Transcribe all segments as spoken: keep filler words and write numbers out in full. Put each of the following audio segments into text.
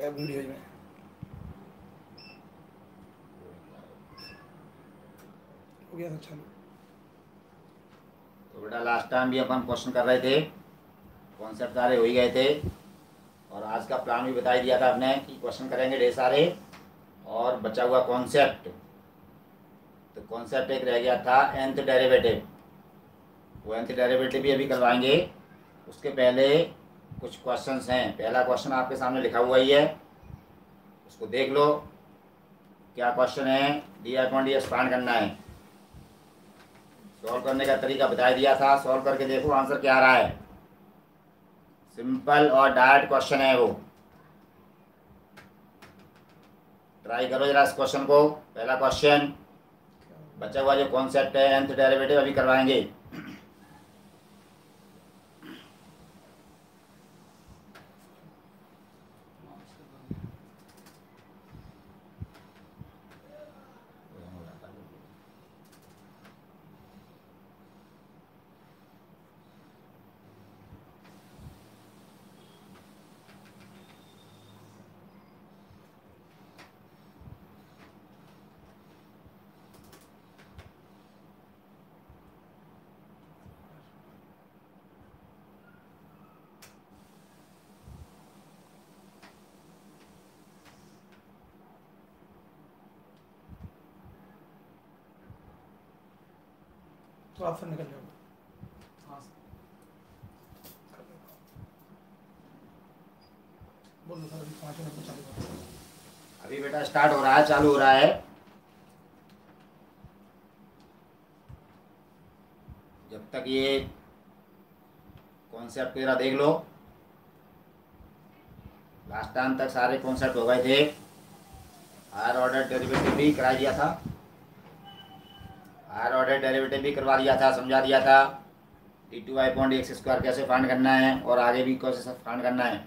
Video में हो गया था चालू। तो बेटा लास्ट टाइम भी अपन क्वेश्चन कर रहे थे, कॉन्सेप्ट सारे हो ही गए थे और आज का प्लान भी बता ही दिया था आपने कि क्वेश्चन करेंगे ढेर सारे और बचा हुआ कॉन्सेप्ट। तो कॉन्सेप्ट एक रह गया था nth डेरिवेटिव, वो nth डेरिवेटिव भी अभी करवाएंगे। उसके पहले कुछ क्वेश्चंस हैं। पहला क्वेश्चन आपके सामने लिखा हुआ ही है, उसको देख लो। क्या क्वेश्चन है? D upon d x find करना है। सॉल्व करने का तरीका बता दिया था, सॉल्व करके देखो आंसर क्या आ रहा है। सिंपल और डायरेक्ट क्वेश्चन है वो, ट्राई करो जरा इस क्वेश्चन को। पहला क्वेश्चन, बचा हुआ जो कॉन्सेप्ट है nth डेरिवेटिव अभी करवाएंगे। तो आप फिर निकल जाओगे। हाँ बोल दो सर, अभी पाँच मिनट में चालू करो। अभी बेटा स्टार्ट हो रहा है, चालू हो रहा है। जब तक ये कॉन्सेप्ट तेरा देख लो। लास्ट टाइम तक सारे कॉन्सेप्ट हो गए थे। हायर ऑर्डर डेरिवेटिव भी करा दिया था, हायर ऑर्डर डेरिवेटिव भी करवा दिया था, समझा दिया था d two y point x square कैसे फाइंड करना है और आगे भी कैसे फाइंड करना है।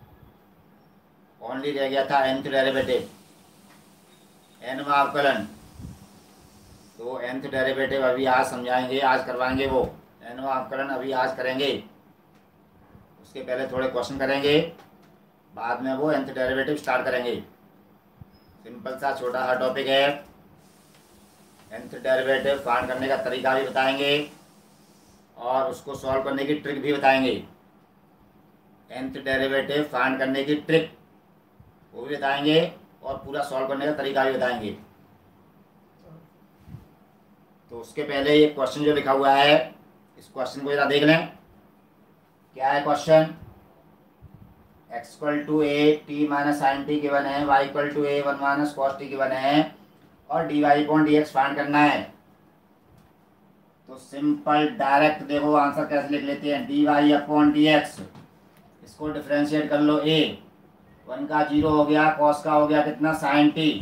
ओनली रह गया था nth डेरिवेटिव, nवा अवकलन। तो nth डेरिवेटिव अभी आज समझाएंगे, आज करवाएंगे वो nवा अवकलन, अभी आज करेंगे। उसके पहले थोड़े क्वेश्चन करेंगे, बाद में वो nth डेरिवेटिव स्टार्ट करेंगे। सिंपल सा छोटा सा टॉपिक है। nth डेरिवेटिव फाइंड करने का तरीका भी बताएंगे और उसको सॉल्व करने की ट्रिक भी बताएंगे। nth डेरिवेटिव फाइंड करने की ट्रिक वो भी बताएंगे और पूरा सॉल्व करने का तरीका भी बताएंगे। तो उसके पहले ये क्वेश्चन जो लिखा हुआ है, इस क्वेश्चन को जरा देख लें। क्या है question? x equal to a t minus sine t given है, y equal to a one minus cos t given है और d y upon d x find करना है। तो सिंपल डायरेक्ट देखो आंसर कैसे लिख लेते हैं। D y upon d x, इसको डिफ्रेंशिएट कर लो। ए वन का जीरो हो गया, कॉस का हो गया कितना? Sine t,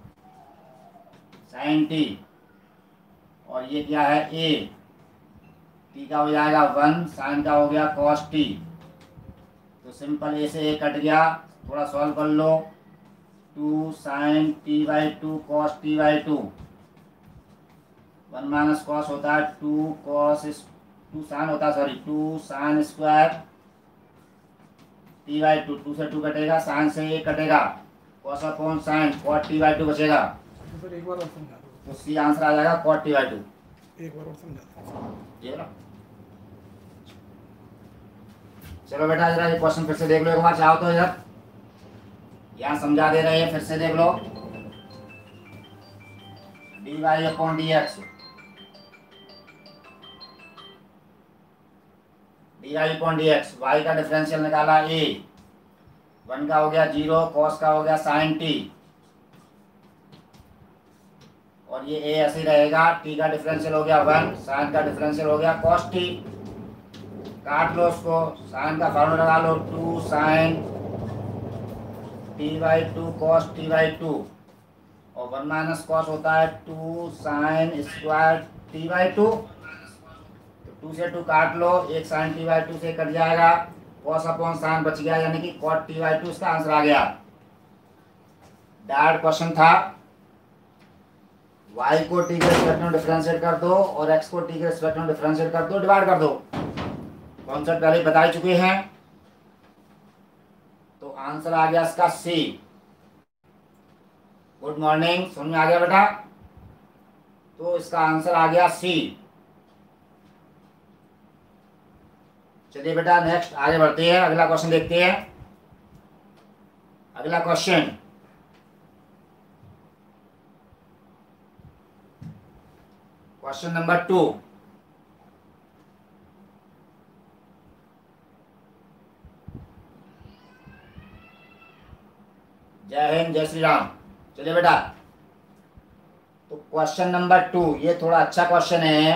sine t. और ये क्या है? ए टी का हो जाएगा वन, साइन का हो गया कॉस टी। तो सिंपल ए से ए कट गया, थोड़ा सॉल्व कर लो। Two sine t by two cos t by two, one minus cos होता है टू कॉस, टू साइन होता है sorry two sine square t by two. Two से टू कटेगा, साइन से ए कटेगा, cos upon sine cot t by two बचेगा। तो सर एक बार और समझा दो। तो सी आंसर आ जाएगा कॉट टी बाई टू। एक बार और समझा दो। ये ना, चलो बेटा जरा ये क्वेश्चन फिर से देख लो एक बार, चाहो तो इधर यहाँ समझा दे रहे हैं, फिर से देख लो। D y upon d x, d y upon d x, y का डिफरेंशियल निकाला ए, वन का हो गया जीरो, कॉस का हो गया साइन टी और ये ए ऐसे ही रहेगा। टी का डिफरेंशियल हो गया वन, साइन का डिफरेंशियल हो गया कॉस टी। काट लो उसको, साइन का फॉर्मूला लगा लो, two sine t by two cos t by two और वन माइनस कॉस होता है two sine square t by two. तो टू से टू काट लो, एक साइन टी बाई टू से कट जाएगा, कॉस अपॉन साइन बच गया, यानी कि कॉट टी बाई टू इसका आंसर आ गया। डायरेक्ट क्वेश्चन था। y को t के रिस्पेक्ट में डिफरेंशिएट कर दो और x को t के रिस्पेक्ट में डिफरेंशिएट कर दो, डिवाइड कर दो। कॉन्सेप्ट पहले बता चुके हैं। तो तो आंसर आ गया इसका सी। गुड मॉर्निंग, समझ में आ गया बेटा? तो इसका आंसर आ गया सी। चलिए बेटा नेक्स्ट आगे बढ़ते हैं, अगला क्वेश्चन देखते हैं। अगला क्वेश्चन, क्वेश्चन नंबर टू। जय हिंद, जय श्री राम। चलिए बेटा, तो क्वेश्चन नंबर टू, ये थोड़ा अच्छा क्वेश्चन है,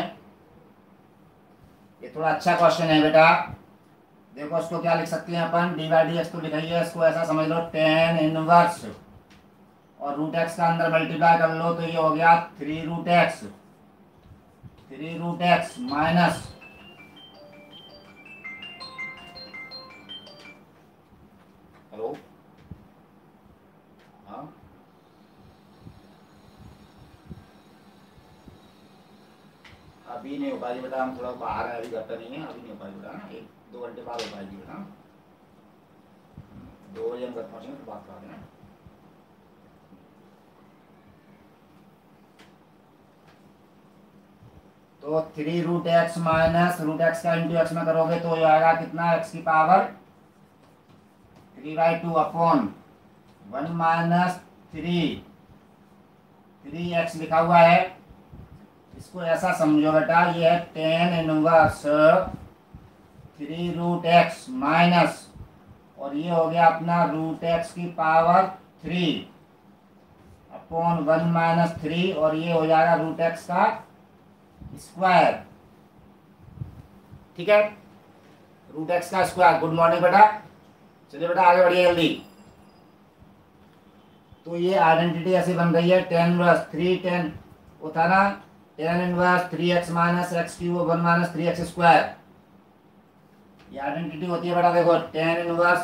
ये थोड़ा अच्छा क्वेश्चन है बेटा। देखो इसको क्या लिख सकते हैं अपन, डी बाई डी एक्स तो लिखा ही है, इसको ऐसा समझ लो टेन इनवर्स और रूट एक्स का अंदर मल्टीप्लाई कर लो तो ये हो गया three root x, three root x minus hello हाँ अभी नहीं हो पाएगी बेटा, हम थोड़ा बाहर है, अभी घर पे नहीं है, अभी नहीं हो पाएगी बेटा, एक दो घंटे बाद हो पाएगी बेटा, दो बजे हम घर पहुँचेंगे तो बात करा देना। तो three root x minus root x का इंटू एक्स में करोगे तो ये आएगा कितना, एक्स की power three by two upon one minus three, three x लिखा हुआ है, इसको ऐसा समझो बेटा ये है tan inverse three root x minus और ये हो गया अपना रूट एक्स की power three upon one minus three और ये हो जाएगा रूट एक्स का स्क्वायर। ठीक है, रूट एक्स का स्क्वायर। गुड मॉर्निंग बेटा, चलिए बेटा आगे बढ़िए जल्दी। तो ये आइडेंटिटी ऐसी बन गई है टेन इनवर्स थ्री टेन वो था ना, tan inverse three x minus x cube one minus three x square, ये आइडेंटिटी होती है बेटा। देखो tan inverse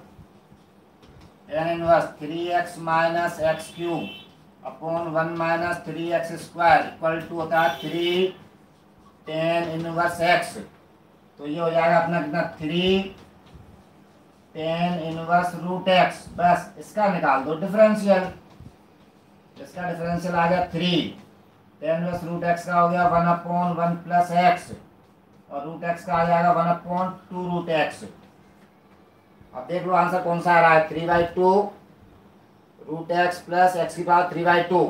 tan inverse three x minus x cube upon one minus three x square equal to होता है थ्री टेन इनवर्स एक्स, तो ये हो जाएगा अपना कितना three tan inverse root x, बस इसका निकाल दो डिफरेंशियल, इसका डिफरेंशियल आ गया three tan inverse root x का हो गया one upon one plus x और रूट एक्स का आ जाएगा one upon two root x. अब देख लो आंसर कौन सा आ रहा है, three by two root x plus x की power three by two,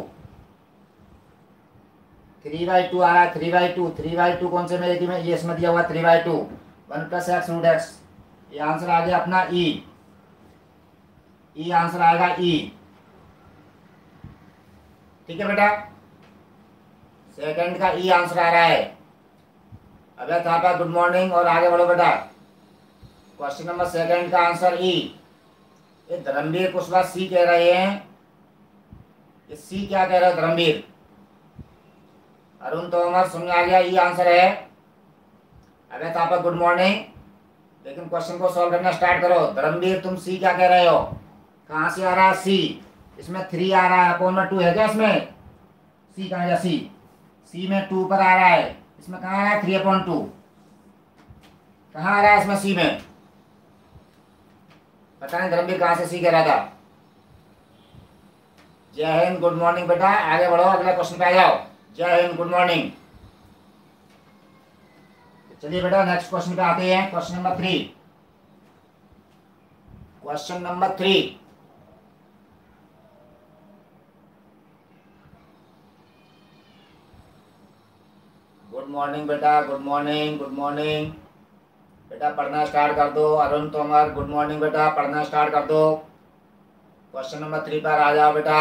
three by two आ रहा है, three by two three by two कौन से में देखिए, ये इसमें दिया हुआ three by two one plus x root x, ये आंसर आ गया अपना ई, ई आंसर आएगा ई। ठीक है बेटा, सेकंड का ई आंसर आ रहा है। अबे थापा गुड मॉर्निंग और आगे बढ़ो बेटा, क्वेश्चन नंबर सेकंड का आंसर ई। ये धर्मवीर कुशवाहा सी कह रहे हैं, ये सी क्या कह रहे हो धर्मवीर? अरुण तोमर सुन आ गया, ई आंसर है। अबे थापा गुड मॉर्निंग, लेकिन क्वेश्चन को सॉल्व करना स्टार्ट करो। धर्मवीर तुम सी क्या कह रहे हो, कहां से आ रहा है सी? इसमें थ्री आ रहा है, अपॉन में टू है क्या इसमें? सी कहाँ गया सी? सी में टू पर आ रहा है, इसमें कहाँ आ रहा है थ्री अपॉन टू, कहाँ आ रहा है इसमें सी में? पता नहीं धर्मवीर कहाँ से सी कह रहा था। जय हिंद, गुड मॉर्निंग बेटा, आगे बढ़ो अगला क्वेश्चन पे आ जाओ। जय हिंद, गुड मॉर्निंग। चलिए बेटा नेक्स्ट क्वेश्चन पे आते हैं, question number three. Question number three, good morning बेटा, गुड मॉर्निंग, गुड मॉर्निंग बेटा, पढ़ना स्टार्ट कर दो। अरुण तोमर गुड मॉर्निंग बेटा, पढ़ना स्टार्ट कर दो। क्वेश्चन नंबर थ्री पर आ जाओ बेटा।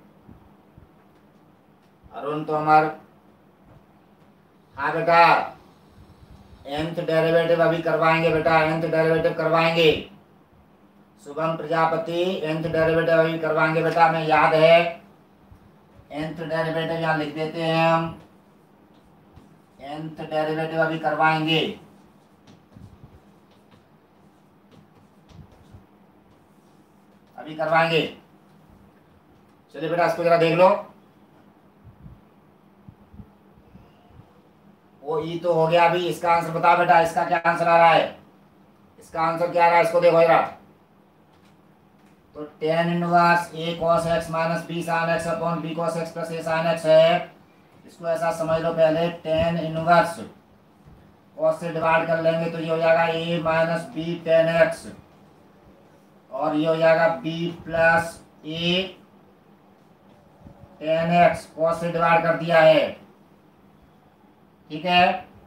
अरुण तोमर, हाँ बेटा nth डेरिवेटिव अभी करवाएंगे बेटा, nth डेरिवेटिव करवाएंगे। शुभम प्रजापति nth डेरिवेटिव अभी करवाएंगे बेटा, हमें याद है। nth डेरिवेटिव यहाँ लिख देते हैं हम, nth डेरिवेटिव अभी करवाएंगे। अभी करवाएंगे। चलिए बेटा इसको जरा देख लो। वो ई तो हो गया, अभी इसका आंसर बता बेटा, इसका क्या आंसर आ रहा है? इसका आंसर क्या आ रहा है इसको देखो जरा। तो tan inverse a cos x minus b sine x upon b cos x plus a sine x है। इसको ऐसा समझ लो, पहले टेन इनवर्स कॉस से डिवाइड कर लेंगे तो ये हो जाएगा a minus b tan x, और ये हो जाएगा b plus a tan x, cos से डिवाइड कर दिया है। ठीक है,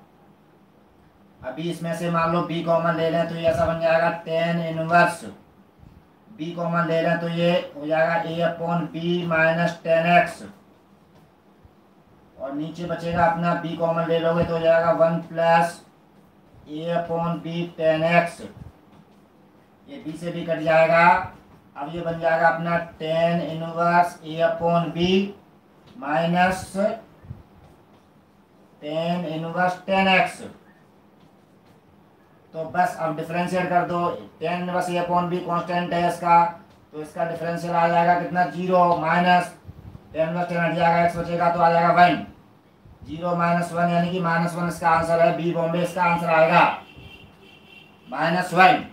अभी इसमें से मान लो b कॉमन ले लें तो ये ऐसा बन जाएगा टेन इनवर्स b कॉमन ले लें तो ये हो जाएगा a upon b minus tan x, और नीचे बचेगा अपना b कॉमन ले लोगे तो हो जाएगा one plus a upon b tan x, ये b से भी कट जाएगा। अब ये बन जाएगा अपना tan inverse a upon b minus tan inverse tan x. तो बस अब डिफरेंशिएट कर दो, tan inverse a upon b constant है इसका, तो इसका डिफरेंशियल आ जाएगा कितना, zero, minus tan inverse tan हट जाएगा, एक्स बचेगा तो आ जाएगा वन, जीरो माइनस वन यानी कि माइनस वन इसका आंसर है। बी बॉम्बे इसका आंसर आएगा माइनस वन।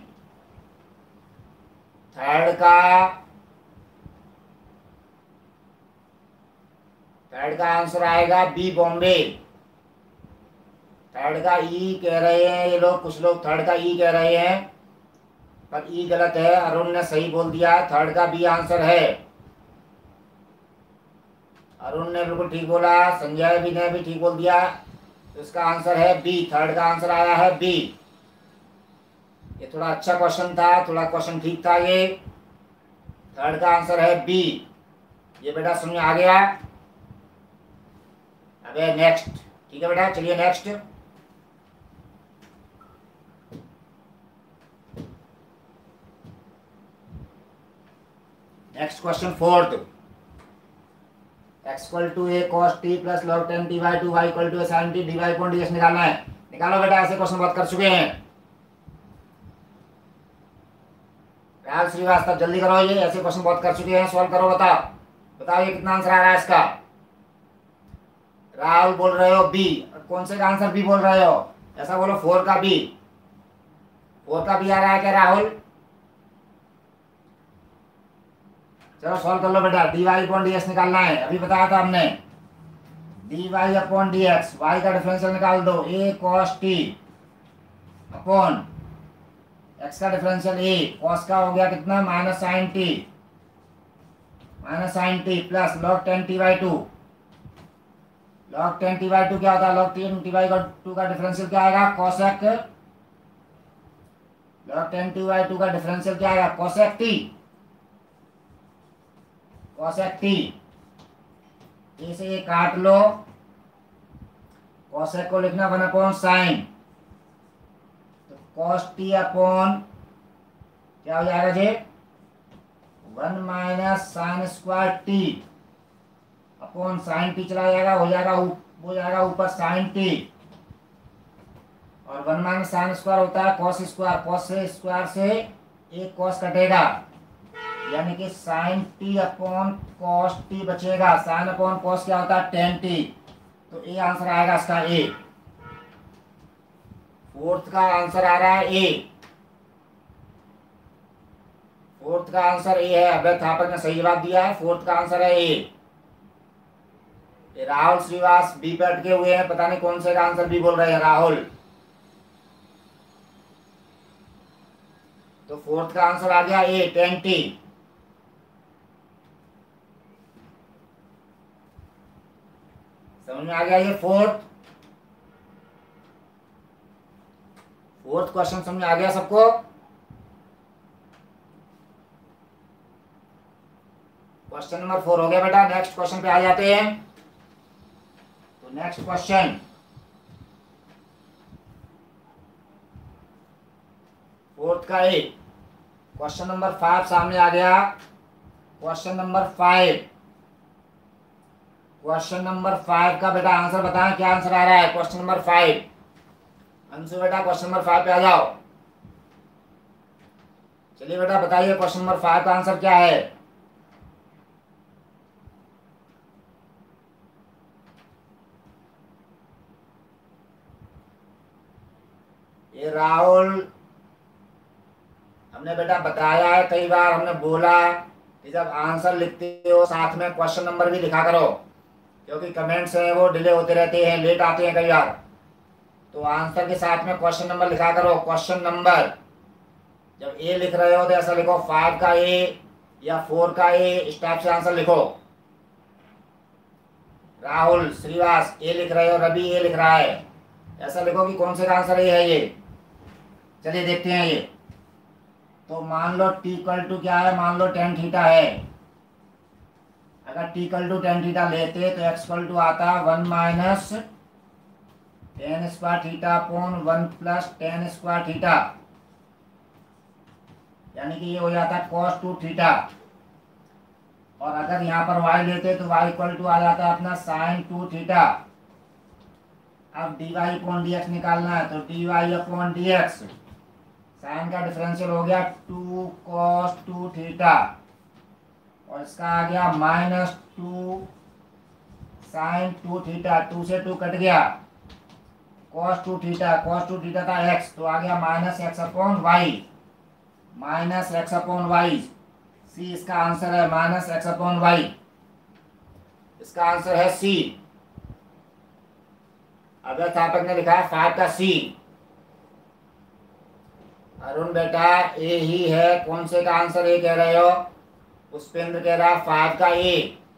थर्ड का थर्ड का आंसर आएगा बी बॉम्बे। थर्ड का ई कह रहे हैं ये लोग, कुछ लोग थर्ड का ई कह रहे हैं, पर ई गलत है, अरुण ने सही बोल दिया, थर्ड का बी आंसर है। अरुण ने बिल्कुल ठीक बोला, संजय भी ने भी ठीक बोल दिया, तो इसका आंसर है बी, थर्ड का आंसर आया है बी। ये थोड़ा अच्छा क्वेश्चन था, थोड़ा क्वेश्चन ठीक था, ये थर्ड का आंसर है बी। ये बेटा समझ आ गया। अबे नेक्स्ट, ठीक है बेटा, चलिए next. Next question fourth, x equal to a cos t plus log tan t by two y equal to a sine t d y upon d x निकालना है। निकालो बेटा, ऐसे क्वेश्चन बहुत कर चुके हैं। राहुल श्रीवास्तव जल्दी करो, ये ऐसे क्वेश्चन बहुत कर चुके हैं, सॉल्व करो, बताओ बताओ ये कितना आंसर आ रहा है इसका। राहुल बोल रहे हो बी, कौन से का आंसर बी बोल रहे हो, ऐसा बोलो फोर का बी, फोर का बी आ रहा है क्या राहुल? चलो सॉल्व कर लो बेटा, d y upon d x निकालना है, अभी बताया था हमने, d y upon d x, y का डिफरेंशियल निकाल दो, a cos t upon x का डिफरेंशियल ए, कॉस का हो गया कितना, minus sine t, minus sine t plus log tan t by two, log tan t by two क्या होता है, log tan t by two का डिफरेंशियल क्या आएगा, cosec, log tan t by two का डिफरेंशियल क्या आएगा, cosec t, cosec t, a से ये काट लो, कॉसेक को लिखना वन अपॉन साइन, तो कॉस टी अपॉन क्या हो जाएगा जी, one minus sine square t upon sine t चला जाएगा, हो जाएगा हो जाएगा ऊपर साइन टी, और वन माइनस साइन स्क्वायर होता है कॉस स्क्वायर, कॉस से स्क्वायर से एक कॉस कटेगा, यानी कि sine t upon cos t बचेगा, साइन अपॉन कॉस क्या होता है, टेन टी, तो ए आंसर आएगा इसका ए। फोर्थ का आंसर आ रहा है ए, फोर्थ का आंसर ए है, अभय थापक ने सही जवाब दिया है, फोर्थ का आंसर है ए। राहुल श्रीवास बी पे अटके हुए हैं, पता नहीं कौन से का आंसर बी बोल रहे हैं राहुल, तो फोर्थ का आंसर आ गया ए, टेन टी। समझ में आ गया ये फोर्थ फोर्थ क्वेश्चन समझ में आ गया सबको? क्वेश्चन नंबर फोर हो गया बेटा, नेक्स्ट क्वेश्चन पे आ जाते हैं। तो नेक्स्ट क्वेश्चन, फोर्थ का ए, क्वेश्चन नंबर फाइव सामने आ गया। Question number five, question number five का बेटा आंसर बताएं, क्या आंसर आ रहा है क्वेश्चन नंबर फाइव? अंशु बेटा क्वेश्चन नंबर फाइव पे आ जाओ। चलिए बेटा बताइए क्वेश्चन नंबर फाइव का आंसर क्या है? ये राहुल हमने बेटा बताया है कई बार, हमने बोला कि जब आंसर लिखते हो साथ में क्वेश्चन नंबर भी लिखा करो, क्योंकि कमेंट्स हैं वो डिले होते रहते हैं, लेट आते हैं कई बार। तो आंसर के साथ में क्वेश्चन नंबर लिखा करो। क्वेश्चन नंबर जब ए लिख रहे हो तो ऐसा लिखो फाइव का ए या फोर का ए, इस टाइप से आंसर लिखो। राहुल श्रीवास ए लिख रहे हो, रवि ए लिख रहा है, ऐसा लिखो कि कौन से का आंसर ए है ये। चलिए देखते हैं ये। तो मान लो टी इक्वल टू क्या है, मान लो टेन थीटा है। अगर t equal to tan theta लेते तो एक्स इक्वल टू आता one minus tan square theta upon one plus tan square theta, यानी कि ये हो जाता है कॉस टू थीटा। और अगर यहाँ पर y लेते तो y इक्वल टू आ जाता है अपना साइन टू थीटा। अब d y upon d x निकालना है, तो d y upon d x, sine का डिफरेंशियल हो गया टू कॉस टू थीटा, और इसका आ गया minus two sine two theta, two से टू कट गया, cos two theta, cos two theta था एक्स, तो आ गया minus x upon y, minus x upon y. C इसका आंसर है, माइनस एक्स अपॉन वाई इसका आंसर है सी। अध्यापक ने लिखा है फाइव का सी। अरुण बेटा ए ही है, कौन से का आंसर ए कह रहे हो? पुष्पेंद्र कह रहा है फाइव का ए।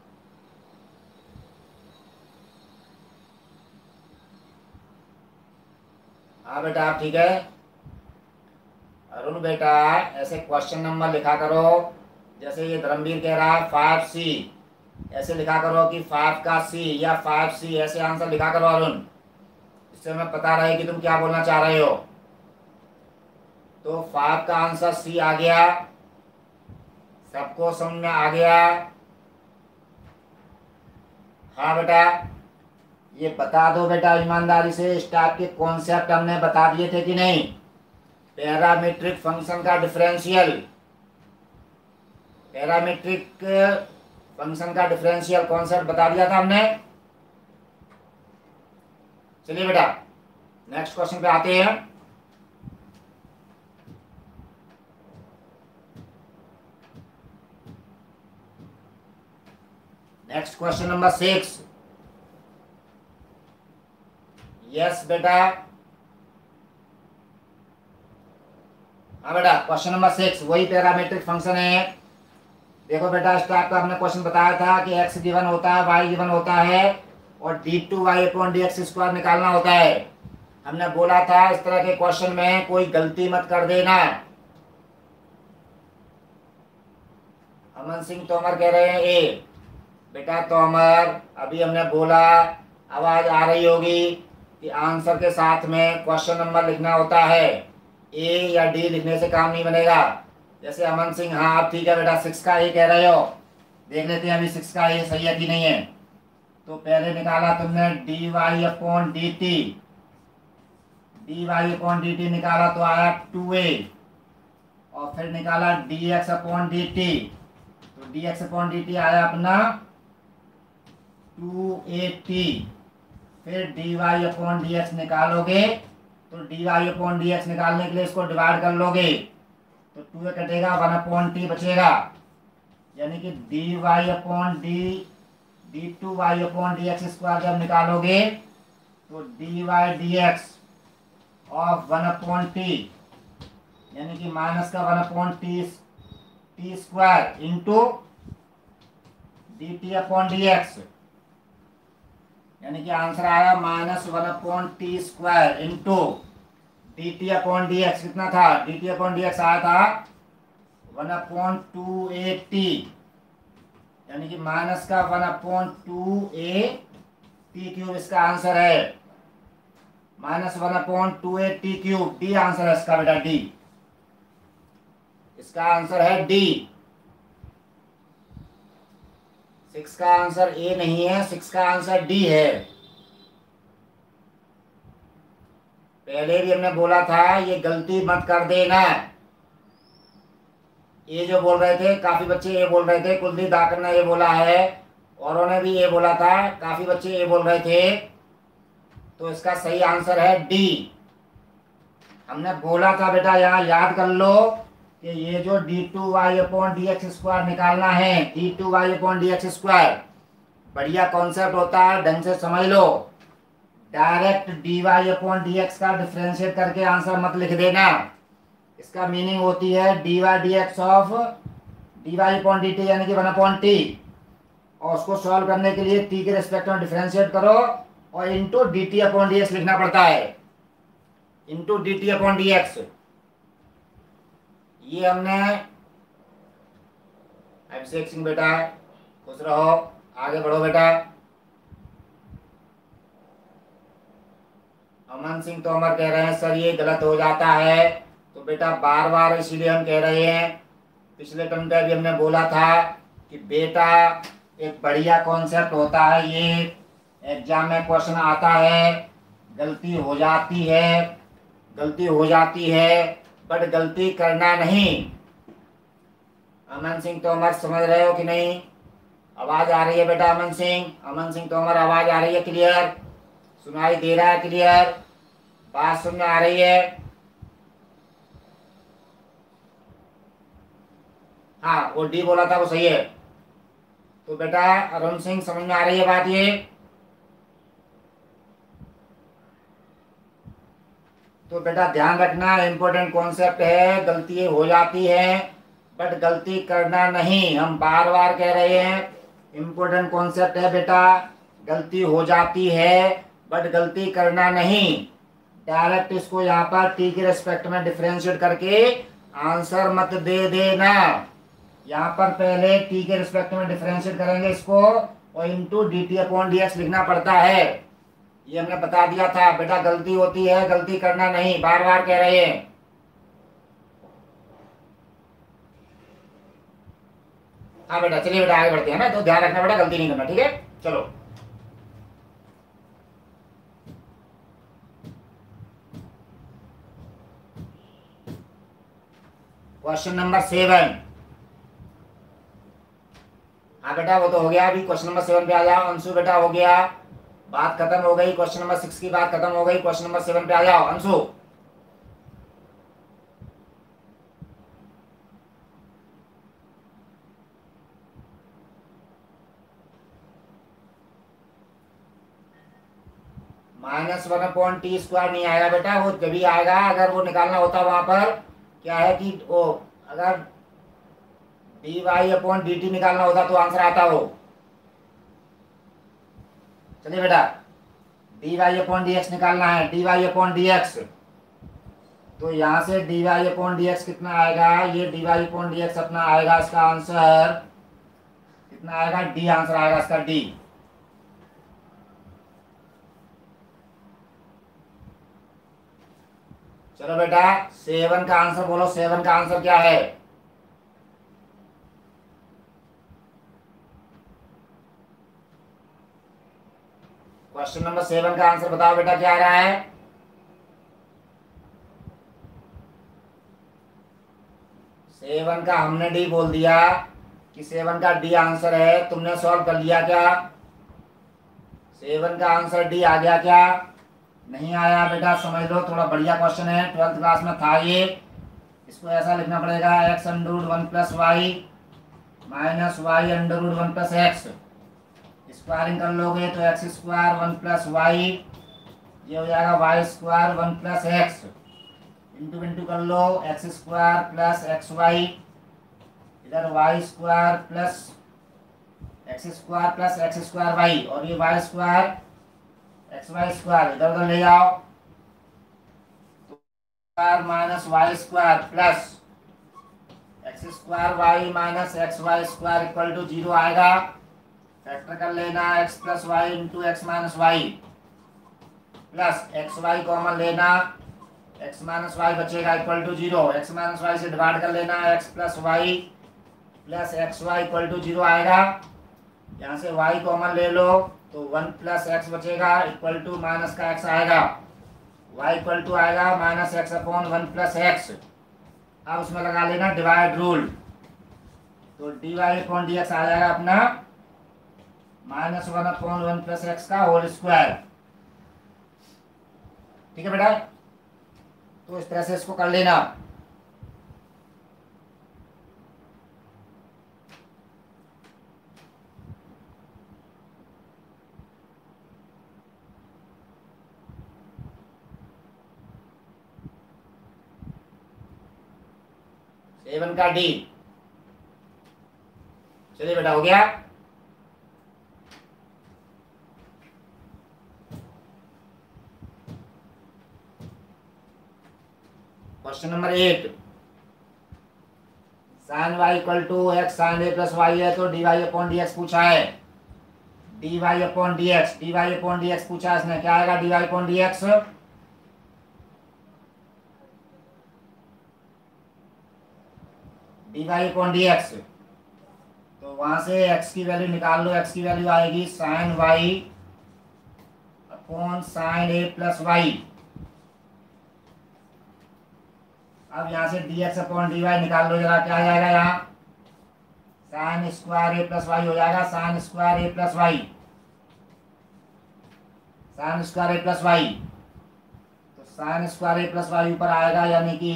हाँ बेटा आप ठीक है। अरुण बेटा ऐसे क्वेश्चन नंबर लिखा करो, जैसे ये धर्मवीर कह रहा है फाइव सी, ऐसे लिखा करो कि फाइव का सी या फाइव सी, ऐसे आंसर लिखा करो अरुण, इससे हमें पता रहे कि तुम क्या बोलना चाह रहे हो। तो फाइव का आंसर सी आ गया, सबको समझ में आ गया? हाँ बेटा ये बता दो बेटा ईमानदारी से, इस टाइप के कॉन्सेप्ट हमने बता दिए थे कि नहीं? पैरामीट्रिक फंक्शन का डिफरेंशियल, पैरामीट्रिक फंक्शन का डिफरेंशियल कॉन्सेप्ट बता दिया था हमने। चलिए बेटा नेक्स्ट क्वेश्चन पे आते हैं। Next question number six. Yes बेटा, हाँ बेटा क्वेश्चन नंबर सिक्स वही पैरामीट्रिक फंक्शन है। देखो बेटा इस टाइप का हमने क्वेश्चन बताया था कि x गिवन होता है, y गिवन होता है और d two y upon d x square निकालना होता है। हमने बोला था इस तरह के क्वेश्चन में कोई गलती मत कर देना। अमन सिंह तोमर कह रहे हैं ए। बेटा तोमर अभी हमने बोला, आवाज आ रही होगी कि आंसर के साथ में क्वेश्चन नंबर लिखना होता है, ए या डी लिखने से काम नहीं बनेगा। जैसे अमन सिंह, हाँ आप ठीक है बेटा सिक्स का ए कह रहे हो, देख लेते हैं अभी सिक्स का ए सही है कि नहीं है। तो पहले निकाला तुमने d y upon d t, d y upon d t निकाला तो आया टू ए, और फिर निकाला d x upon d t, तो d x upon d t आया अपना टू ए टी। फिर d y upon d x निकालोगे तो d y upon d x निकालने के लिए इसको डिवाइड कर लोगे तो टू ए कटेगा, वन अपॉन टी बचेगा, यानी कि d y upon d d two y upon d x square जब निकालोगे तो d y d x of one upon t, यानी कि माइनस का one upon t t square into d t upon d x, यानी कि answer आया minus one upon t square into d t upon d x. कितना था? D t upon d x आया था one upon two a T, यानी कि minus का one upon two a t cube इसका आंसर है, minus one upon two a t cube. D answer है इसका बेटा, डी इसका आंसर है डी। सिक्स का आंसर ए नहीं है, सिक्स का आंसर डी है। पहले भी हमने बोला था ये गलती मत कर देना। ये जो बोल रहे थे काफी बच्चे ये बोल रहे थे, कुलदीप धाकर ने ये बोला है और उन्होंने भी ये बोला था, काफी बच्चे ये बोल रहे थे, तो इसका सही आंसर है डी। हमने बोला था बेटा यहाँ याद कर लो कि ये जो d two y upon d x square निकालना है, d two y upon d x square बढ़िया कॉन्सेप्ट होता है, ढंग से समझ लो। Direct d y upon d x का डिफ्रेंशिएट करके आंसर मत लिख देना। इसका मीनिंग होती है d y d x of d y upon d t यानी कि वन अपॉन टी, और उसको सॉल्व करने के लिए टी के रिस्पेक्ट में डिफ्रेंशिएट करो और into d t upon d x लिखना पड़ता है, into d t upon d x. ये हमने अभिषेक सिंह बेटा खुश रहो, आगे बढ़ो बेटा। अमन सिंह तोमर कह रहे हैं सर ये गलत हो जाता है, तो बेटा बार बार इसीलिए हम कह रहे हैं, पिछले टर्म पे भी हमने बोला था कि बेटा एक बढ़िया कॉन्सेप्ट होता है, ये एग्जाम में क्वेश्चन आता है, गलती हो जाती है, गलती हो जाती है बट गलती करना नहीं। अमन सिंह तोमर समझ रहे हो कि नहीं? आवाज आ रही है बेटा? अमन सिंह, अमन सिंह तोमर आवाज आ रही है क्लियर? सुनाई दे रहा है क्लियर? बात सुन में आ रही है? हाँ वो डी बोला था वो सही है। तो बेटा अरुण सिंह समझ में आ रही है बात? ये तो बेटा ध्यान रखना, इंपॉर्टेंट कॉन्सेप्ट है, गलती हो जाती है बट गलती करना नहीं। हम बार बार कह रहे हैं इंपॉर्टेंट कॉन्सेप्ट है बेटा, गलती हो जाती है बट गलती करना नहीं। डायरेक्ट इसको यहाँ पर टी के रेस्पेक्ट में डिफरेंशिएट करके आंसर मत दे देना। यहाँ पर पहले टी के रिस्पेक्ट में डिफरेंशिएट करेंगे इसको और into d t upon d x लिखना पड़ता है। ये हमने बता दिया था बेटा, गलती होती है, गलती करना नहीं, बार बार कह रहे हैं। हाँ बेटा चलिए बेटा आगे बढ़ते हैं ना, तो ध्यान रखना बेटा गलती नहीं करना, ठीक है? चलो क्वेश्चन नंबर सेवन। हाँ बेटा वो तो हो गया, अभी क्वेश्चन नंबर सेवन पे आ जाओ। अंशु बेटा हो गया, बात खत्म हो गई, क्वेश्चन नंबर सिक्स की बात खत्म हो गई, क्वेश्चन नंबर सेवन पे आ जाओ Anshu. Minus one upon t square नहीं आएगा बेटा, वो जब ही आएगा अगर वो निकालना होता वहां पर क्या है कि वो अगर d y upon d t निकालना होता तो आंसर आता हो। चलिए बेटा d y upon d x निकालना है, d y upon d x, तो यहां से d y upon d x कितना आएगा? ये d y upon d x अपना आएगा, इसका आंसर कितना आएगा? डी आंसर आएगा इसका, डी। चलो बेटा सेवन का आंसर बोलो, सेवन का आंसर क्या है? क्वेश्चन नंबर सेवन का आंसर बताओ बेटा, क्या आ रहा है? सेवन का हमने डी बोल दिया कि सेवन का डी आंसर है, तुमने सॉल्व कर लिया क्या? सेवन का आंसर डी आ गया क्या? नहीं आया बेटा, समझ लो थोड़ा बढ़िया क्वेश्चन है, ट्वेल्थ क्लास में था ये। इसको ऐसा लिखना पड़ेगा, x under root one plus y minus y under root one plus x. Squaring कर लोगे तो x square one plus y, ये हो जाएगा y square one plus x, into into कर लो, x square plus x y, इधर y square plus x square plus x square y, और ये y square x y square इधर उधर ले जाओ, square minus y square plus x square y minus x y square equal to zero आएगा। Factor कर लेना, x plus y into x minus y plus x y common लेना, x minus y बचेगा equal to zero, x minus y से divide कर लेना, x plus y plus x y equal to zero आएगा। यहाँ से वाई कॉमन ले लो तो वन प्लस एक्स बचेगा इक्वल टू माइनस का एक्स आएगा, वाई इक्वल टू आएगा minus x upon one plus x. अब उसमें लगा लेना डिवाइड रूल, तो d y upon d x आ जाएगा अपना minus one upon one plus x का होल स्क्वायर। ठीक है बेटा, तो इस तरह से इसको कर लेना। ए वन का डी। चलिए बेटा, हो गया। Question number eight, sine y equal to x sine a plus y है, तो d y upon d x पूछा है। D y upon d x, d y upon d x पूछा है इसने, क्या आएगा d y upon d x? D y upon d x, तो वहां से एक्स की वैल्यू निकाल लो। एक्स की वैल्यू आएगी sign y upon sine a plus y. अब यहां से d x upon d y निकाल लो जरा, क्या आ जाएगा यहाँ? Sine square a plus y हो जाएगा। Sine square a plus y, sine square a plus y, तो sine square a plus y ऊपर आएगा, यानी कि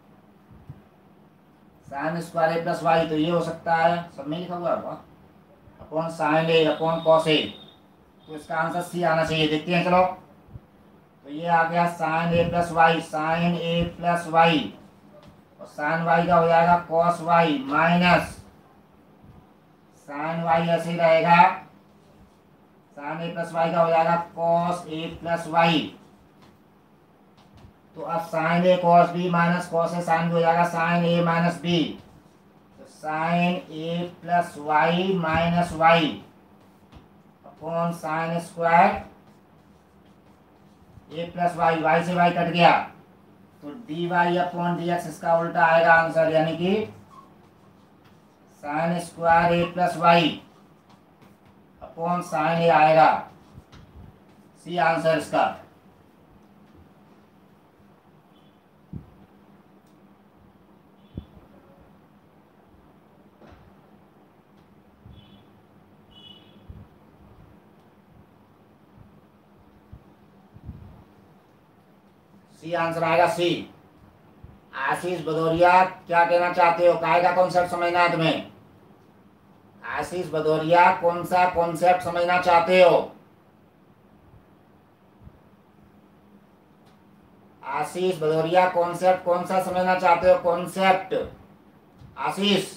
sine square a plus y, तो ये हो सकता है, सब में लिखा हुआ होगा, upon sine a upon cos a, तो इसका आंसर सी आना चाहिए। देखते हैं, चलो। तो ये आ गया sine a plus y, sine a plus y, और साइन वाई का हो जाएगा cos y minus sine y, ऐसे ही रहेगा, साइन ए प्लस वाई का हो जाएगा कॉस ए प्लस वाई। तो अब sine a cos b minus cos a sine b हो जाएगा साइन ए माइनस बी, तो sine a plus y minus y upon sine square a plus y, y से y cut गया, तो d y upon d x, इसका उल्टा आएगा answer, यानी कि sine square a plus y upon sine a आएगा, सी आंसर इसका। सी आंसर आएगा, सी। आशीष भदौरिया, क्या कहना चाहते हो? काहे का कॉन्सेप्ट समझना है तुम्हें? आशीष भदौरिया, कौन सा कॉन्सेप्ट समझना चाहते हो? आशीष भदौरिया, कॉन्सेप्ट कौन सा समझना चाहते हो? कॉन्सेप्ट आशीष,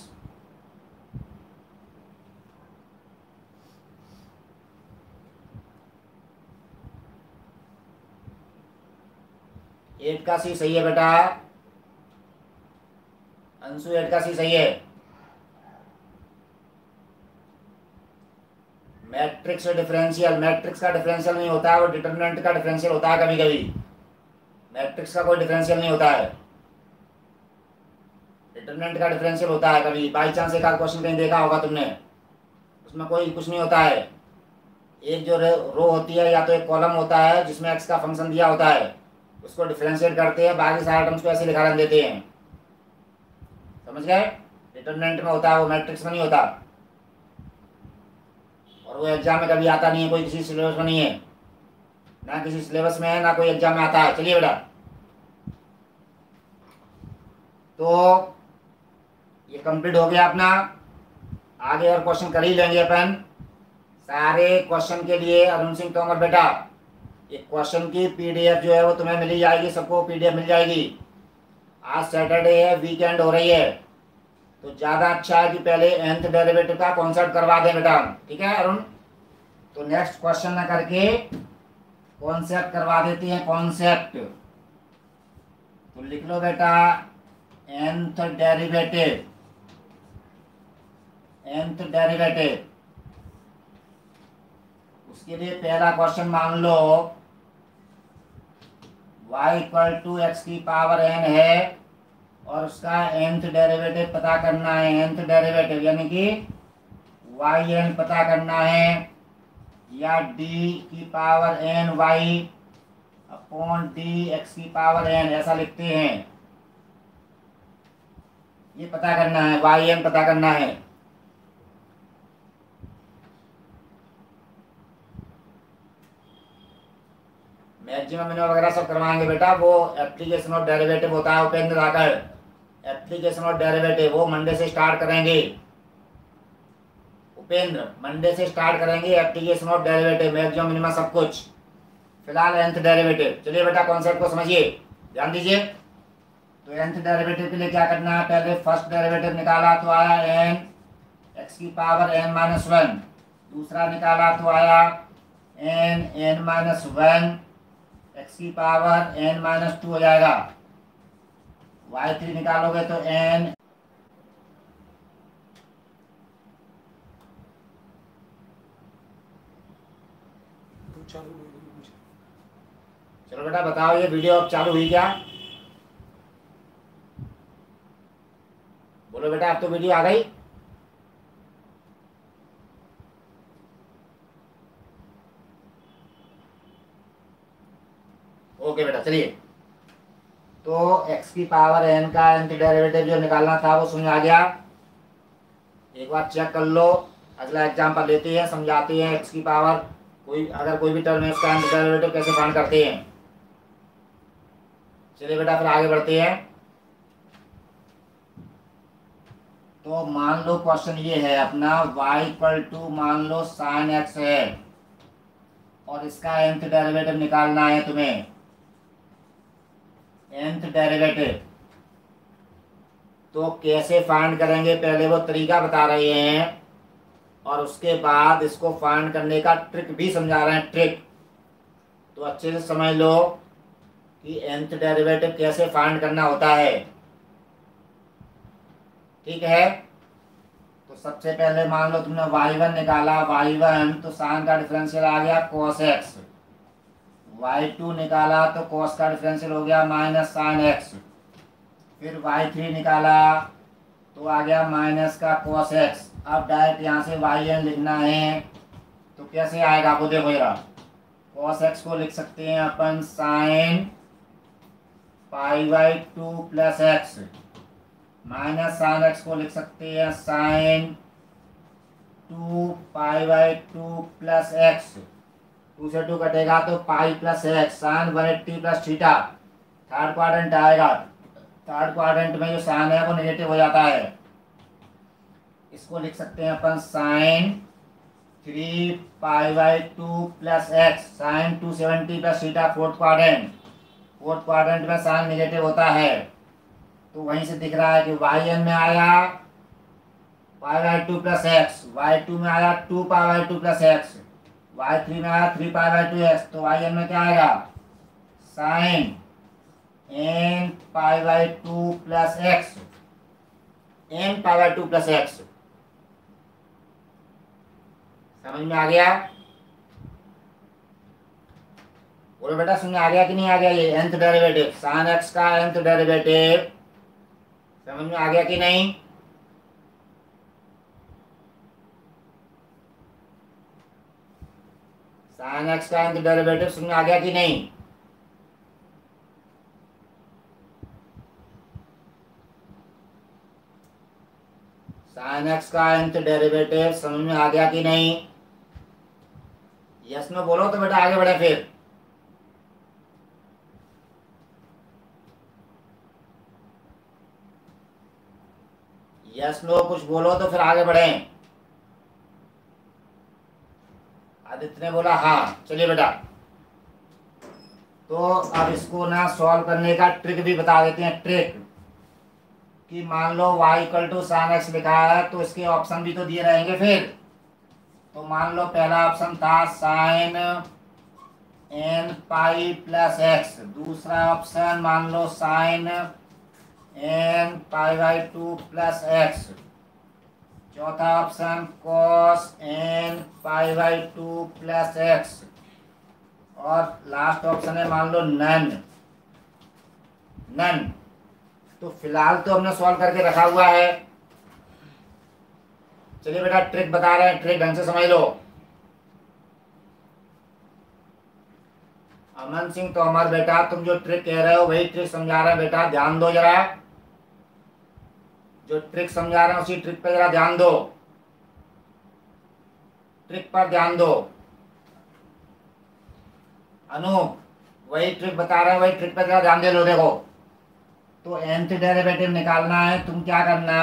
एट का सी सही है बेटा। अंशु, एट का सी सही है। मैट्रिक्स डिफरेंशियल, मैट्रिक्स का डिफरेंशियल नहीं होता है, वो डिटरमिनेंट का डिफरेंशियल होता है कभी कभी। मैट्रिक्स का कोई डिफरेंशियल नहीं होता है, डिटरमिनेंट का डिफरेंशियल होता है कभी। बाई चांस एक आध क्वेश्चन कहीं देखा होगा तुमने, उसमें कोई कुछ नहीं होता है। एक जो रो होती है या तो एक कॉलम होता है जिसमें एक्स का फंक्शन दिया होता है, उसको डिफरेंशिएट करते हैं, बाकी सारे आइटम्स को ऐसे लिखा रख देते हैं, समझ गए? डिटरमिनेंट में होता है वो, मैट्रिक्स में नहीं होता, और वो एग्जाम में कभी आता नहीं है, कोई किसी सिलेबस में नहीं है, ना किसी सिलेबस में है, ना कोई एग्जाम में आता है। चलिए बेटा, तो ये कंप्लीट हो गया अपना। आगे और क्वेश्चन कर ही लेंगे अपन सारे क्वेश्चन के लिए। अरुण सिंह तोमर बेटा, ये क्वेश्चन की पीडीएफ जो है वो तुम्हें मिल ही जाएगी, सबको पीडीएफ मिल जाएगी। आज सैटरडे है, वीकेंड हो रही है, तो ज़्यादा अच्छा है कि पहले nth डेरिवेटिव का कॉन्सेप्ट करवा दें बेटा, ठीक है अरुण? तो नेक्स्ट क्वेश्चन ना करके कॉन्सेप्ट करवा देते हैं, कॉन्सेप्ट। तो लिख लो बेटा nth डेरिवेटिव, nth डेरिवेटिव। उसके लिए पहला क्वेश्चन मान लो y इक्वल टू एक्स की पावर n है, और उसका nth डेरिवेटिव पता करना है। nth डेरिवेटिव यानी कि yn पता करना है, या d की पावर n y अपॉन डी एक्स की पावर n, ऐसा लिखते हैं। ये पता करना है, yn पता करना है। मैक्सिमम मिनिमम वगैरह सब करवाएंगे बेटा, वो एप्लीकेशन ऑफ डेरिवेटिव होता है। उपेंद्र आकर एप्लीकेशन ऑफ डेरिवेटिव वो मंडे से स्टार्ट करेंगे। उपेंद्र मंडे से स्टार्ट करेंगे application of derivative, maximum minimum सब कुछ। फिलहाल nth डेरिवेटिव। चलिए बेटा कॉन्सेप्ट को समझिए, ध्यान दीजिए। तो nth डेरिवेटिव के लिए क्या करना है, पहले फर्स्ट डेरिवेटिव निकाला तो आया n x की पावर n माइनस वन, दूसरा निकाला तो आया n n minus one x की पावर n माइनस टू हो जाएगा। वाई थ्री निकालोगे तो n तो चालू हो गई मुझे। चलो बेटा बताओ ये वीडियो अब चालू हुई क्या? बोलो बेटा अब तो वीडियो आ गई। ओके बेटा चलिए, तो x की पावर n का nth डेरिवेटिव जो निकालना था वो समझ आ गया। एक बार चेक कर लो, अगला एग्जांपल लेते हैं, समझाते हैं x की पावर कोई अगर कोई भी टर्म है उसका nth डेरिवेटिव कैसे फाइंड करते हैं। चलिए बेटा फिर आगे बढ़ते हैं। तो मान लो क्वेश्चन ये है अपना y इक्वल टू मान लो साइन x है और इसका nth डेरिवेटिव निकालना है तुम्हें, nth डेरिवेटिव। तो कैसे फाइंड करेंगे पहले वो तरीका बता रहे हैं और उसके बाद इसको फाइंड करने का ट्रिक भी समझा रहे हैं, ट्रिक। तो अच्छे से समझ लो कि nth डेरिवेटिव कैसे फाइंड करना होता है, ठीक है। तो सबसे पहले मान लो तुमने वाई वन निकाला, वाई वन तो साइन का डिफरेंशियल आ गया cos x, वाई टू निकाला तो cos का डिफरेंशियल हो गया माइनस साइन x, फिर वाई थ्री निकाला तो आ गया माइनस का cos x। अब डायरेक्ट यहाँ से वाई एन लिखना है तो कैसे आएगा वो देखो जरा। cos x को लिख सकते हैं अपन sine pi by two plus x, minus sine x को लिख सकते हैं sine two pi by two plus x, two से टू कटेगा तो pi plus x, sine one eighty plus theta. Third quadrant आएगा, थर्ड क्वाड्रेंट में जो साइन है वो नेगेटिव हो जाता है, इसको लिख सकते हैं अपन sine three pi by two plus x, sine two seventy plus theta. Fourth quadrant, fourth quadrant में साइन नेगेटिव होता है तो वहीं से दिख रहा है कि वाई एन में आया pi by two plus x, y two में आया two pi by two plus x, y three में आया three pi by two x. तो वाई एन में क्या आएगा sine n pi by two plus x, n pi by two plus x. समझ में आ गया? बोलो बेटा समझ में आ गया कि नहीं आ गया? ये nth डेरिवेटिव साइन एक्स का nth डेरिवेटिव समझ में आ गया कि नहीं? साइन एक्स का nth डेरिवेटिव समझ में आ गया कि नहीं? साइन एक्स का nth डेरिवेटिव समझ में आ गया कि नहीं? यस में बोलो तो बेटा आगे बढ़े फिर। यस नो कुछ बोलो तो फिर आगे बढ़े। आदित्य ने बोला हाँ। चलिए बेटा, तो अब इसको ना सॉल्व करने का ट्रिक भी बता देते हैं। ट्रिक कि मान लो y equal to sine x लिखा है तो इसके ऑप्शन भी तो दिए रहेंगे फिर। तो मान लो पहला ऑप्शन था sine n pi plus x, दूसरा ऑप्शन मान लो sine n pi by two plus x, चौथा option cos n pi by two plus x, और लास्ट ऑप्शन है मान लो नन। नन तो फिलहाल तो हमने सॉल्व करके रखा हुआ है। चलिए बेटा ट्रिक बता रहे हैं, ट्रिक ढंग से समझ लो। अमन सिंह तोमर बेटा तुम जो ट्रिक कह रहे हो वही ट्रिक समझा रहे हैं बेटा, ध्यान दो जरा। जो ट्रिक समझा रहे हैं उसी ट्रिक पर जरा ध्यान दो, ट्रिक पर ध्यान दो। अनु वही ट्रिक बता रहे हैं, वही ट्रिक पर जरा ध्यान दे लो। देखो तो nth डेरिवेटिव निकालना है, तुम क्या करना,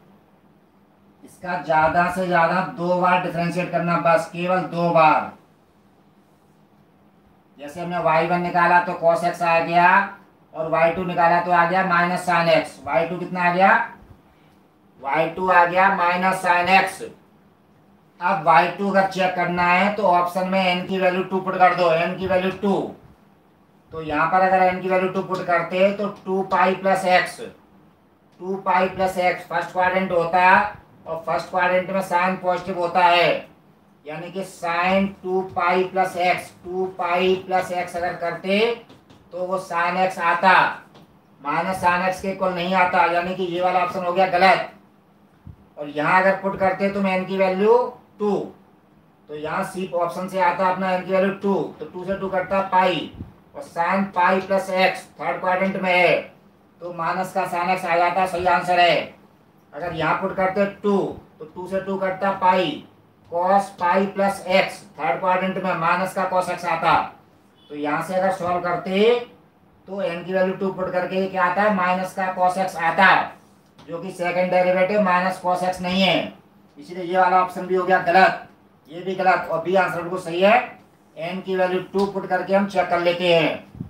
इसका ज्यादा से ज्यादा दो बार डिफरेंशिएट करना, बस केवल दो बार। जैसे हमने वाई वन निकाला तो cos x आ गया और वाई टू निकाला तो आ गया minus sine x. Y two कितना आ गया, वाई टू आ गया माइनस साइन एक्स। अब वाई टू अगर चेक करना है तो ऑप्शन में एन की वैल्यू टू पुट कर दो, एन की वैल्यू टू। तो यहाँ पर अगर एन की वैल्यू टू पुट करते तो two pi plus x, two pi plus x first quadrant होता और फर्स्ट क्वाड्रेंट में साइन पॉजिटिव होता है, यानी कि sine two pi plus x, two pi plus x अगर करते तो वो साइन एक्स आता, माइनस साइन एक्स के इक्वल नहीं आता, यानी कि ये वाला ऑप्शन हो गया गलत। और यहाँ अगर पुट करते तो मैं एन की वैल्यू टू, तो यहाँ सी ऑप्शन से आता अपना एन की वैल्यू टू, तो टू से टू कटता पाई, और sine pi plus x third quadrant में है तो माइनस का साइन एक्स आ जाता, सही आंसर है। अगर यहाँ पुट करते टू तो टू से टू कटता pi, cos pi plus x third quadrant में माइनस का कॉस एक्स आता। तो यहाँ से अगर सॉल्व करते तो एन की वैल्यू टू पुट करके क्या आता है, माइनस का कॉस एक्स आता, जो कि second derivative minus cos x नहीं है, इसलिए ये वाला ऑप्शन भी हो गया गलत, ये भी गलत, और बी आंसर बिल्कुल सही है। एन की वैल्यू टू पुट करके हम चेक कर लेते हैं।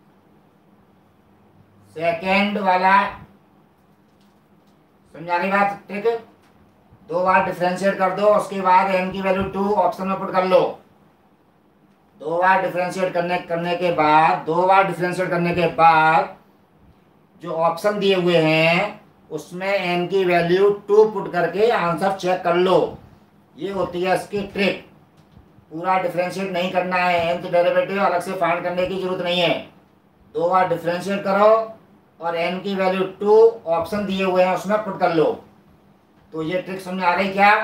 सेकंड वाला समझा गई बात, ठीक है। दो बार डिफरेंशिएट कर दो, उसके बाद एन की वैल्यू टू ऑप्शन में पुट कर लो। दो बार डिफरेंशिएट करने करने के बाद दो बार डिफरेंशिएट करने के बाद जो ऑप्शन दिए हुए हैं उसमें एन की वैल्यू टू पुट करके आंसर चेक कर लो। ये होती है इसकी ट्रिक। पूरा डिफरेंशिएट नहीं करना है, एन डेरिवेटिव अलग से फाइंड करने की जरूरत नहीं है। दो बार डिफरेंशिएट करो और एन की वैल्यू टू ऑप्शन दिए हुए हैं उसमें पुट कर लो। तो ये ट्रिक समझ आ गई क्या?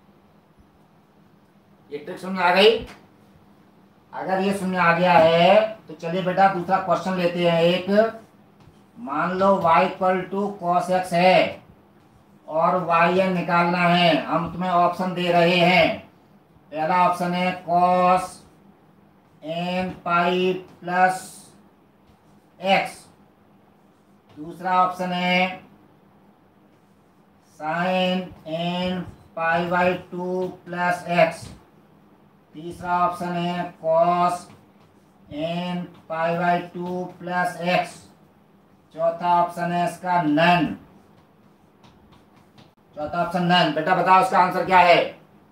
ये ट्रिक समझ आ गई? अगर ये समझ आ गया है तो चलिए बेटा दूसरा क्वेश्चन लेते हैं। एक मान लो y equal to cos x है और वाई एन निकालना है, हम तुम्हें ऑप्शन दे रहे हैं। पहला ऑप्शन है cos n pi plus x, दूसरा ऑप्शन है sine n pi by two plus x, तीसरा ऑप्शन है cos n pi by two plus x, चौथा ऑप्शन है इसका नन। चौथा ऑप्शन नन। बेटा बताओ इसका आंसर क्या है?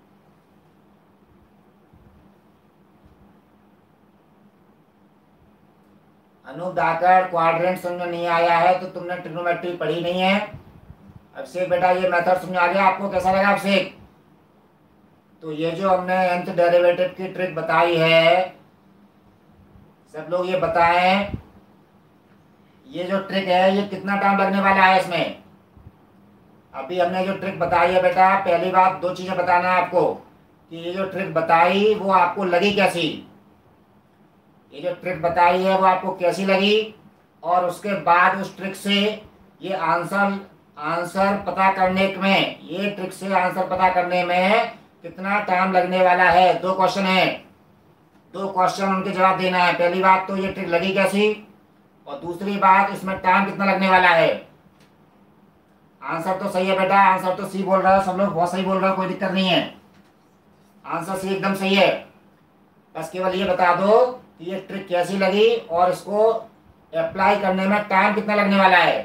अनुदाकर क्वाड्रेंट समझ में नहीं आया है तो तुमने ट्रिग्नोमेट्री पढ़ी नहीं है। अभिषेक बेटा ये मेथड समझ आ गया आपको? कैसा लगा अभिषेक? तो ये जो हमने nth डेरिवेटिव की ट्रिक बताई है, सब लोग ये बताएं, ये जो ट्रिक है ये कितना टाइम लगने वाला है इसमें? अभी हमने जो ट्रिक बताई है बेटा, पहली बात दो चीजें बताना है आपको कि ये जो ट्रिक बताई वो आपको लगी कैसी। ये जो ट्रिक बताई है वो आपको कैसी लगी, और उसके बाद उस ट्रिक से ये आंसर आंसर पता करने में, ये ट्रिक से आंसर पता करने में कितना टाइम लगने वाला है। दो क्वेश्चन है, दो क्वेश्चन उनके जवाब देना है। पहली बात तो ये ट्रिक लगी कैसी, और दूसरी बात इसमें टाइम कितना लगने वाला है। आंसर तो सही है बेटा, आंसर तो सी बोल रहा है, सब लोग बहुत सही बोल रहे हो, कोई दिक्कत नहीं है, आंसर सी एकदम सही है। बस केवल ये बता दो कि ये ट्रिक कैसी लगी और इसको अप्लाई करने में टाइम कितना लगने वाला है।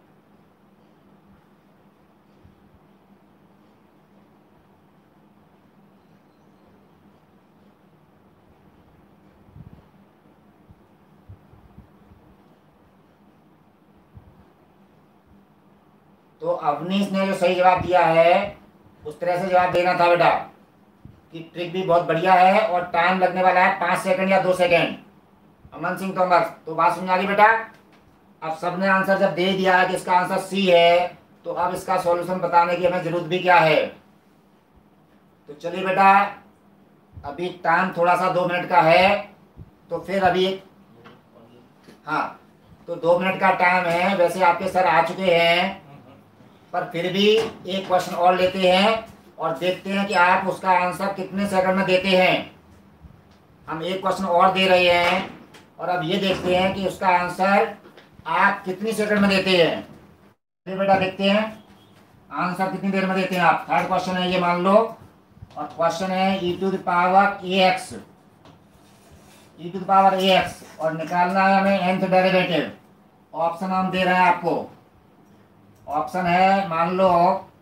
तो अवनीश ने जो सही जवाब दिया है उस तरह से जवाब देना था बेटा कि ट्रिक भी बहुत बढ़िया है और टाइम लगने वाला है पाँच सेकंड या दो सेकंड। अमन सिंह तोमर, तो बात समझ आ गई बेटा? अब सबने आंसर जब दे दिया है कि इसका आंसर सी है, तो अब इसका सॉल्यूशन बताने की हमें जरूरत भी क्या है। तो चलिए बेटा, अभी टाइम थोड़ा सा दो मिनट का है, तो फिर अभी हाँ तो दो मिनट का टाइम है। वैसे आपके सर आ चुके हैं, पर फिर भी एक क्वेश्चन और लेते हैं और देखते हैं कि आप उसका आंसर कितने सेकंड में देते हैं। हम एक क्वेश्चन और दे रहे हैं और अब ये देखते हैं कि उसका आंसर आप कितनी सेकंड में देते हैं। चलिए बेटा देखते हैं आंसर कितनी देर में देते हैं आप। थर्ड क्वेश्चन है ये, मान लो, और क्वेश्चन है e to the power a x, e to the power a x, और निकालना है हमें nth डेरिवेटिव। ऑप्शन हम दे रहे हैं आपको। ऑप्शन है, मान लो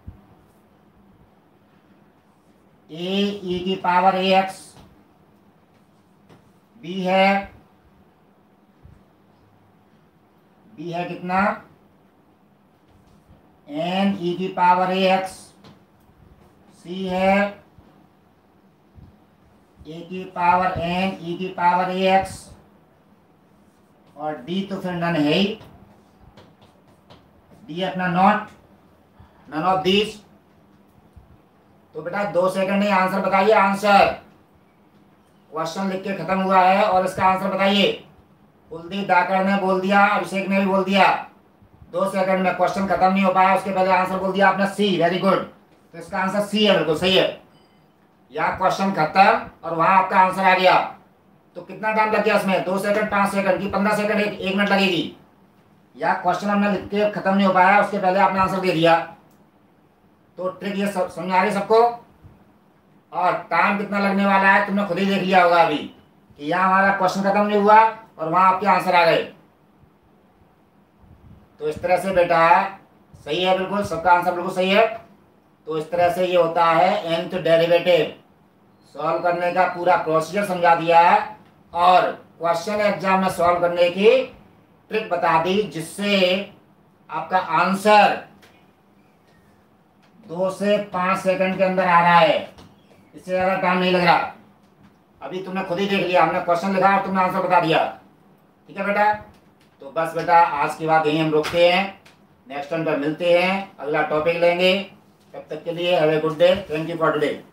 ए ई की पावर ए एक्स, बी है बी है कितना, एन ई की पावर ए एक्स, सी है ए की पावर एन ई की पावर ए एक्स, और डी तो फिर नन है ही, डी अपना नॉट, नन ऑफ दीज। तो बेटा दो सेकंड में आंसर बताइए। आंसर क्वेश्चन लिख के खत्म हुआ है और इसका आंसर बताइए। कुलदीप डाकर ने बोल दिया, अभिषेक ने भी बोल दिया। दो सेकंड में क्वेश्चन खत्म नहीं हो पाया, उसके पहले आंसर बोल दिया आपने सी। Very good. तो इसका आंसर सी है, बिल्कुल सही है। या क्वेश्चन खत्म और वहां आपका आंसर आ गया, तो कितना टाइम लग गया इसमें? दो सेकंड, पांच सेकंड की पंद्रह सेकंड, एक, एक मिनट लगेगी। या क्वेश्चन हमने लिख के खत्म नहीं हो पाया, उसके पहले आपने आंसर दे दिया। तो ट्रिक ये सब समझ आ रही सबको? और टाइम कितना लगने वाला है तुमने खुद ही देख लिया होगा अभी, कि यहाँ हमारा क्वेश्चन खत्म नहीं हुआ और वहां आपके आंसर आ गए। तो इस तरह से बेटा सही है, बिल्कुल सबका आंसर बिल्कुल सही है। तो इस तरह से ये होता है nth डेरिवेटिव। सॉल्व करने का पूरा प्रोसीजर समझा दिया है और क्वेश्चन एग्जाम में सॉल्व करने की ट्रिक बता दी, जिससे आपका आंसर दो से पांच सेकंड के अंदर आ रहा है। इससे ज्यादा टाइम नहीं लग रहा। अभी तुमने खुद ही देख लिया, हमने क्वेश्चन लिखा और तुमने आंसर बता दिया। ठीक है बेटा? तो बस बेटा आज की बात यही हम रोकते हैं। नेक्स्ट टाइम पर मिलते हैं, अगला टॉपिक लेंगे। तब तक के लिए have a good day. Thank you for today.